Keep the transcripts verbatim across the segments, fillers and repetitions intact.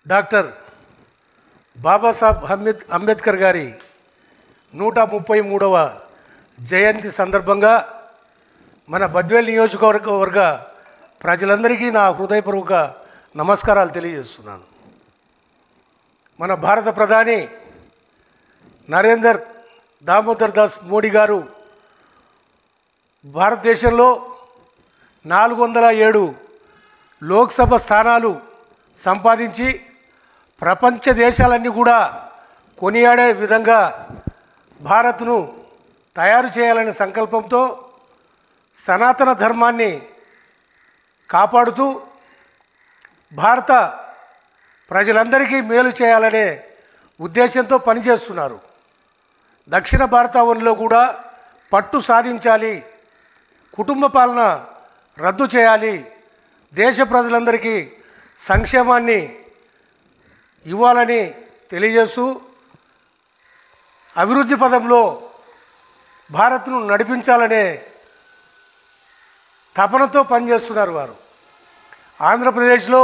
Doctor Babasaheb అంబేద్ Ambedkar గారి నూట ముప్పై మూడవ జయంతి సందర్భంగా మన బద్వేల్ నియోజకవర్గ వర్గ ప్రజలందరికీ నా హృదయపూర్వక నమస్కారాలు తెలియజేస్తున్నాను. మన భారత ప్రధాని నరేందర్ దామోదర్ దాస్ మోడీ గారు భారతదేశంలో నాలుగు వందల ఏడు లోక్సభ స్థానాలు సంపాదించి ప్రపంచ దేశాలన్నీ కూడా కొనియాడే విధంగా భారత్ను తయారు చేయాలనే సంకల్పంతో సనాతన ధర్మాన్ని కాపాడుతూ భారత ప్రజలందరికీ మేలు చేయాలనే ఉద్దేశంతో పనిచేస్తున్నారు. దక్షిణ భారతావనిలో కూడా పట్టు సాధించాలి, కుటుంబ పాలన రద్దు చేయాలి, దేశ ప్రజలందరికీ సంక్షేమాన్ని ఇవ్వాలని తెలియజేస్తూ అభివృద్ధి పదంలో భారత్ను నడిపించాలనే తపనతో పనిచేస్తున్నారు వారు. ఆంధ్రప్రదేశ్లో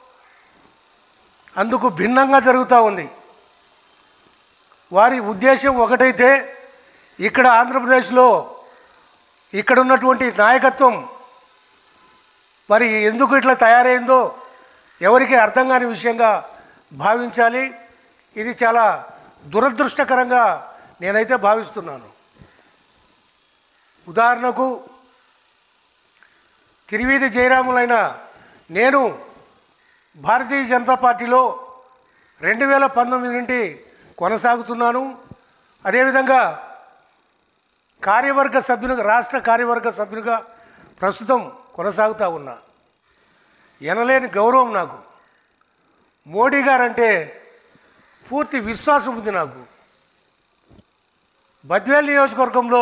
అందుకు భిన్నంగా జరుగుతూ ఉంది. వారి ఉద్దేశం ఒకటైతే ఇక్కడ ఆంధ్రప్రదేశ్లో ఇక్కడ ఉన్నటువంటి నాయకత్వం మరి ఎందుకు ఇట్లా తయారైందో ఎవరికి అర్థం కాని విషయంగా భావించాలి. ఇది చాలా దురదృష్టకరంగా నేనైతే భావిస్తున్నాను. ఉదాహరణకు తిరువీధి జయరాములైన నేను భారతీయ జనతా పార్టీలో రెండు వేల పంతొమ్మిది నుండి కొనసాగుతున్నాను. అదేవిధంగా కార్యవర్గ సభ్యునిగా రాష్ట్ర కార్యవర్గ సభ్యునిగా ప్రస్తుతం కొనసాగుతూ ఉన్నా. ఎనలేని గౌరవం నాకు. మోడీ గారంటే పూర్తి విశ్వాసం ఉంది నాకు. బద్వేల్ నియోజకవర్గంలో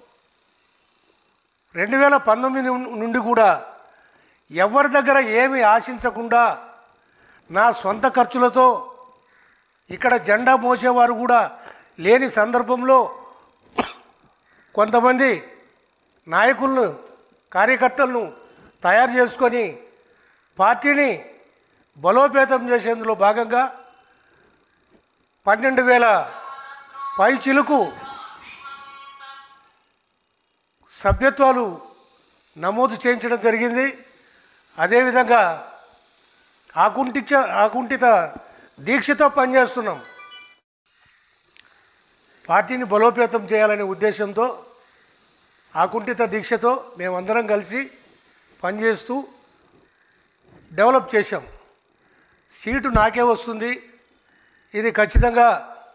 రెండు వేల పంతొమ్మిది నుండి కూడా ఎవరి దగ్గర ఏమీ ఆశించకుండా నా సొంత ఖర్చులతో ఇక్కడ జెండా మోసేవారు కూడా లేని సందర్భంలో కొంతమంది నాయకులను కార్యకర్తలను తయారు చేసుకొని పార్టీని బలోపేతం చేసేందులో భాగంగా పన్నెండు వేల పై చిలుకు సభ్యత్వాలు నమోదు చేయించడం జరిగింది. అదేవిధంగా ఆకుంఠిత ఆకుంఠిత దీక్షతో పనిచేస్తున్నాం. పార్టీని బలోపేతం చేయాలనే ఉద్దేశంతో ఆకుంఠిత దీక్షతో మేమందరం కలిసి పనిచేస్తూ డెవలప్ చేశాం. సీటు నాకే వస్తుంది, ఇది ఖచ్చితంగా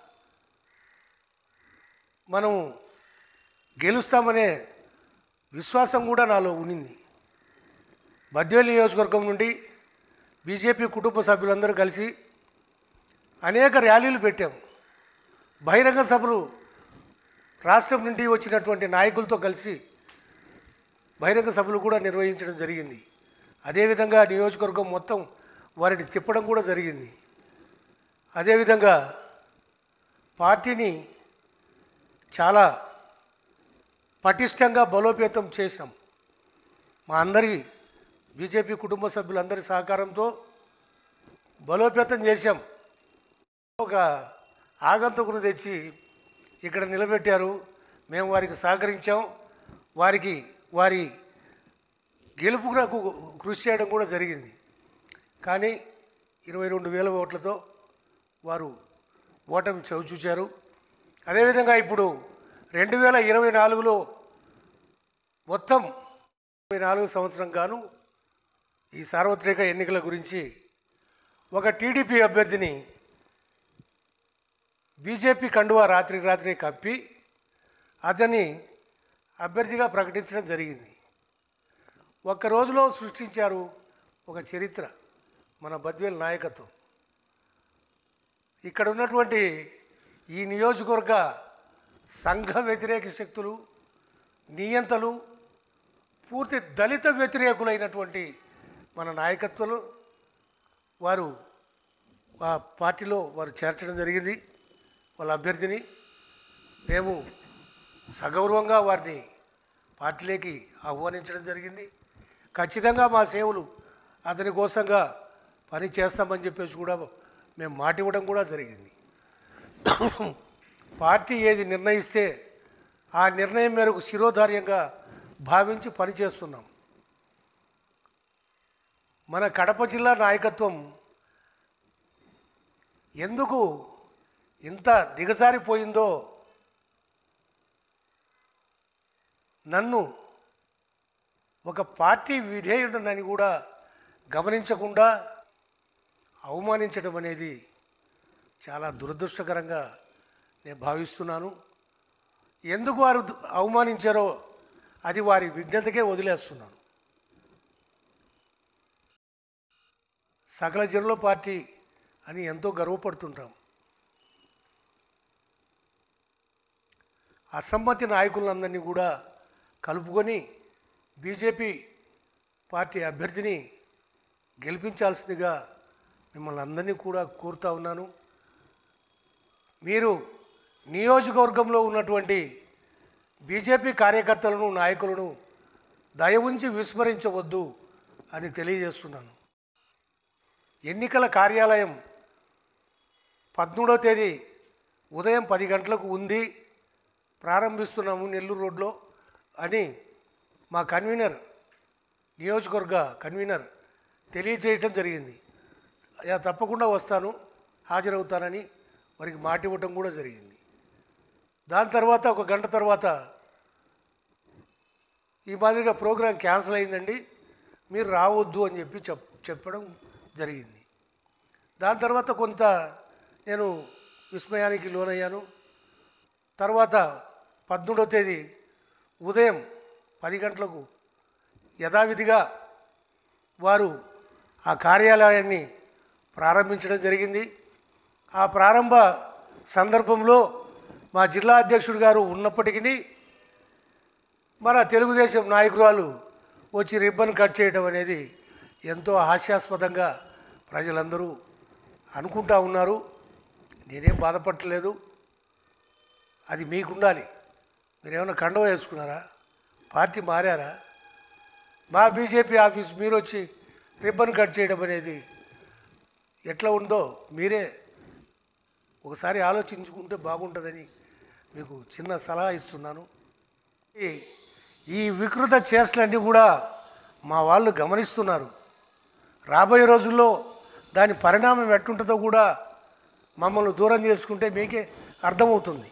మనం గెలుస్తామనే విశ్వాసం కూడా నాలో ఉండింది. బద్వేల్ నియోజకవర్గం నుండి బీజేపీ కుటుంబ సభ్యులందరూ కలిసి అనేక ర్యాలీలు పెట్టాం. బహిరంగ సభలు రాష్ట్రం నుండి వచ్చినటువంటి నాయకులతో కలిసి బహిరంగ సభలు కూడా నిర్వహించడం జరిగింది. అదేవిధంగా నియోజకవర్గం మొత్తం వారిని తిప్పడం కూడా జరిగింది. అదేవిధంగా పార్టీని చాలా పటిష్టంగా బలోపేతం చేశాం. మా అందరి బీజేపీ కుటుంబ సభ్యులందరి సహకారంతో బలోపేతం చేశాం. ఒక ఆగంతుకును తెచ్చి ఇక్కడ నిలబెట్టారు. మేము వారికి సహకరించాం. వారికి వారి గెలుపుకు కృషి చేయడం కూడా జరిగింది. కానీ ఇరవై రెండు వేల ఓట్లతో వారు ఓటమి చవిచూశారు. అదేవిధంగా ఇప్పుడు రెండు వేల ఇరవై నాలుగులో మొత్తం ఇరవై నాలుగు సంవత్సరం గాను ఈ సార్వత్రిక ఎన్నికల గురించి ఒక టీడీపీ అభ్యర్థిని బీజేపీ కండువా రాత్రి రాత్రి కప్పి అతన్ని అభ్యర్థిగా ప్రకటించడం జరిగింది. ఒక్క రోజులో సృష్టించారు ఒక చరిత్ర మన బద్వేల్ నాయకత్వం. ఇక్కడ ఉన్నటువంటి ఈ నియోజకవర్గ సంఘ వ్యతిరేక శక్తులు, నియంతలు, పూర్తి దళిత వ్యతిరేకులైనటువంటి మన నాయకత్వాలు వారు ఆ పార్టీలో వారు చేర్చడం జరిగింది. వాళ్ళ అభ్యర్థిని మేము సగౌరవంగా వారిని పార్టీలోకి ఆహ్వానించడం జరిగింది. ఖచ్చితంగా మా సేవలు అతని కోసంగా పని చేస్తామని చెప్పేసి కూడా మేము మాట ఇవ్వడం కూడా జరిగింది. పార్టీ ఏది నిర్ణయిస్తే ఆ నిర్ణయం మేరకు శిరోధార్యంగా భావించి పనిచేస్తున్నాం. మన కడప జిల్లా నాయకత్వం ఎందుకు ఇంత దిగజారిపోయిందో నన్ను ఒక పార్టీ విధేయుడనని కూడా గమనించకుండా అవమానించడం అనేది చాలా దురదృష్టకరంగా నేను భావిస్తున్నాను. ఎందుకు వారు అవమానించారో అది వారి విజ్ఞతకే వదిలేస్తున్నాను. సకల జనుల పార్టీ అని ఎంతో గర్వపడుతుంటాం. అసమ్మతి నాయకులందరినీ కూడా కలుపుకొని బీజేపీ పార్టీ అభ్యర్థిని గెలిపించాల్సిందిగా మిమ్మల్ని అందరినీ కూడా కోరుతా ఉన్నాను. మీరు నియోజకవర్గంలో ఉన్నటువంటి బీజేపీ కార్యకర్తలను నాయకులను దయ ఉంచి విస్మరించవద్దు అని తెలియజేస్తున్నాను. ఎన్నికల కార్యాలయం పదమూడవ తేదీ ఉదయం పది గంటలకు ఉంది, ప్రారంభిస్తున్నాము నెల్లూరు రోడ్లో అని మా కన్వీనర్ నియోజకవర్గ కన్వీనర్ తెలియజేయటం జరిగింది. తప్పకుండా వస్తాను, హాజరవుతానని వారికి మాట ఇవ్వటం కూడా జరిగింది. దాని తర్వాత ఒక గంట తర్వాత ఈ మాదిరిగా ప్రోగ్రాం క్యాన్సిల్ అయిందండి, మీరు రావద్దు అని చెప్పి చెప్ చెప్పడం జరిగింది. దాని తర్వాత కొంత నేను విస్మయానికి లోనయ్యాను. తర్వాత పదమూడవ తేదీ ఉదయం పది గంటలకు యథావిధిగా వారు ఆ కార్యాలయాన్ని ప్రారంభించడం జరిగింది. ఆ ప్రారంభ సందర్భంలో మా జిల్లా అధ్యక్షుడు గారు ఉన్నప్పటికీ మన తెలుగుదేశం నాయకురాలు వచ్చి రిబ్బన్ కట్ చేయడం అనేది ఎంతో హాస్యాస్పదంగా ప్రజలందరూ అనుకుంటా ఉన్నారు. నేనేం బాధపడలేదు. అది మీకుండాలి. మీరేమైనా కండవ వేసుకున్నారా? పార్టీ మారారా? మా బీజేపీ ఆఫీస్ మీరు వచ్చి రిబ్బన్ కట్ చేయడం అనేది ఎట్లా ఉందో మీరే ఒకసారి ఆలోచించుకుంటే బాగుంటుందని మీకు చిన్న సలహా ఇస్తున్నాను. ఈ వికృత చేష్టలన్నీ కూడా మా వాళ్ళు గమనిస్తున్నారు. రాబోయే రోజుల్లో దాని పరిణామం ఎట్టుంటుందో కూడా మమ్మల్ని దూరం చేసుకుంటే మీకే అర్థమవుతుంది.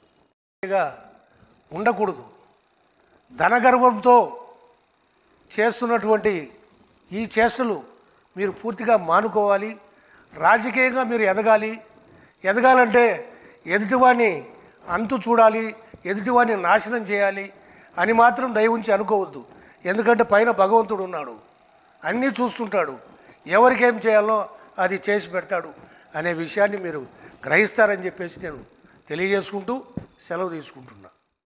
ఉండకూడదు. ధనగర్వంతో చేస్తున్నటువంటి ఈ చేష్టలు మీరు పూర్తిగా మానుకోవాలి. రాజకీయంగా మీరు ఎదగాలి. ఎదగాలంటే ఎదుటివాడిని అంతు చూడాలి, ఎదుటివాడిని నాశనం చేయాలి అని మాత్రం దయ ఉంచి అనుకోవద్దు. ఎందుకంటే పైన భగవంతుడు ఉన్నాడు, అన్నీ చూస్తుంటాడు, ఎవరికేం చేయాలో అది చేసి పెడతాడు అనే విషయాన్ని మీరు గ్రహిస్తారని చెప్పేసి నేను తెలియజేసుకుంటూ సెలవు తీసుకుంటున్నా.